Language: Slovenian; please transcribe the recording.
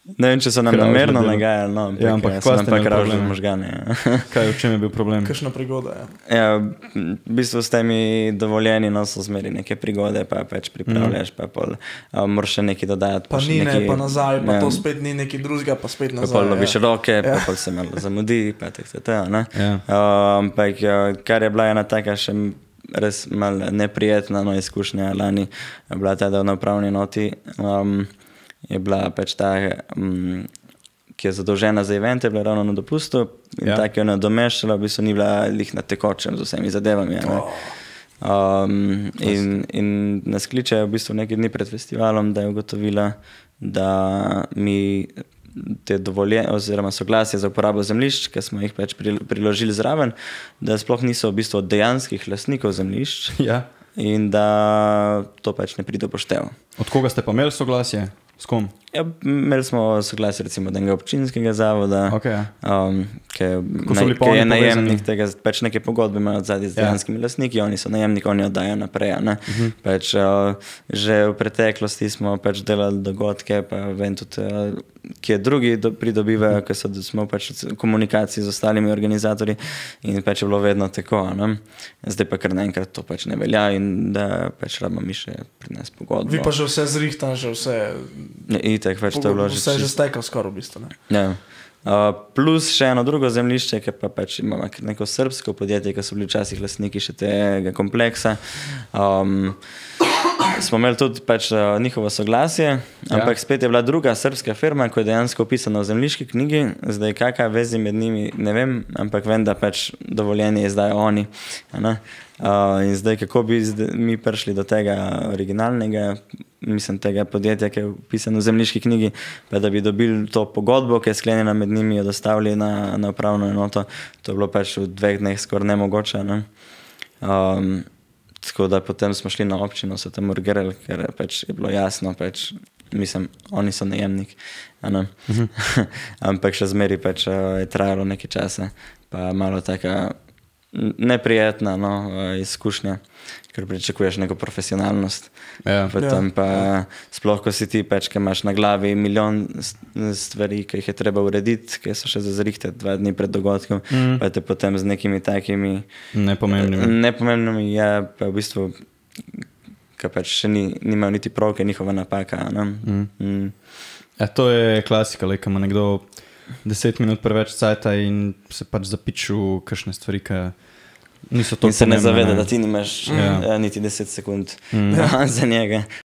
Ne vem, če so nam namerno nagajali, no, ampak so nam pa kravžili možgane. Kaj, v čem je bil problem? Kakšna prigoda, ja. Ja, v bistvu s temi dovoljeni, no, so zmeri neke prigode, pa pač pripravljaš, pa pol moraš še nekaj dodati. Pa ni, ne, pa nazaj, pa to spet ni nekaj drugega, pa spet nazaj. Pa pol lobiš roke, pa pol se malo zamudi, pa tako, ne. Ampak, kar je bila ena taka še res malo neprijetna izkušnja lani, je bila teda na upravni noti, je bila pač ta, ki je zadolžena za evente, je bila ravno na dopustu in tako je nadomeščala, v bistvu ni bila lih na tekočem z vsemi zadevami. In nas kliče v bistvu nekaj dni pred festivalom, da je ugotovila, da mi te dovoljenje oziroma soglasje za uporabo zemljišč, ki smo jih pač priložili zraven, da sploh niso v bistvu od dejanskih lastnikov zemljišč in da to pač ne pride v poštev. Od koga ste pa imeli soglasje? S kom? Ja, imeli smo soglasje recimo od enega občinskega zavoda, ki je najemnik tega, pač neke pogodbe imajo odzadnji z dejanskimi lastniki, oni so najemniki, oni oddajo naprej. Pač, že v preteklosti smo pač delali dogodke, pa vem tudi, kje drugi pridobivajo, ker smo pač v komunikaciji z ostalimi organizatorji in pač je bilo vedno tako. Zdaj pa kar naenkrat to pač ne velja in da pač rabimo mi še pri nas pogodbo. Vi pa že vse zrihtan, že vse... Itak, pač to je bilo že... Vse je že stekal skoraj v bistvu, ne? Ja. Plus še eno drugo zemljišče, ki pa pač imamo neko srbsko podjetje, ki so bili včasih lastniki še tega kompleksa. Smo imeli tudi pač njihovo soglasje, ampak spet je bila druga srbska firma, ko je dejansko opisana v zemljiški knjigi. Zdaj, kakva vezi med njimi, ne vem, ampak vem, da pač dovoljenje izdajo oni. In zdaj, kako bi mi prišli do tega originalnega, mislim, tega podjetja, ki je opisano v zemljiški knjigi, pa da bi dobili to pogodbo, ki je sklenjena med njimi, jo dostavili na upravno enoto, to je bilo pač v 2 dneh skoraj nemogoče. Tako da potem smo šli na občino, so tam urgirali, ker pač je bilo jasno, pač, mislim, oni so najemnik, ampak še zmeri pač je trajalo nekaj časa, pa malo taka neprijetna izkušnja, ker pričakuješ neko profesionalnost. Potem pa sploh, ko si ti pač, ki imaš na glavi milijon stvari, ki jih je treba urediti, ki so še za zrihtati 2 dni pred dogodkom, pa te potem z nekimi takimi nepomembnimi, pa v bistvu, ki pač še nimajo niti prav, ki je njihova napaka. To je klasika, ko ima nekdo 10 minut preveč cajta in se pač zapiči v kakšne stvari, ki niso to pomembne. In se ne zaveda, da ti nimaš niti 10 sekund za njega.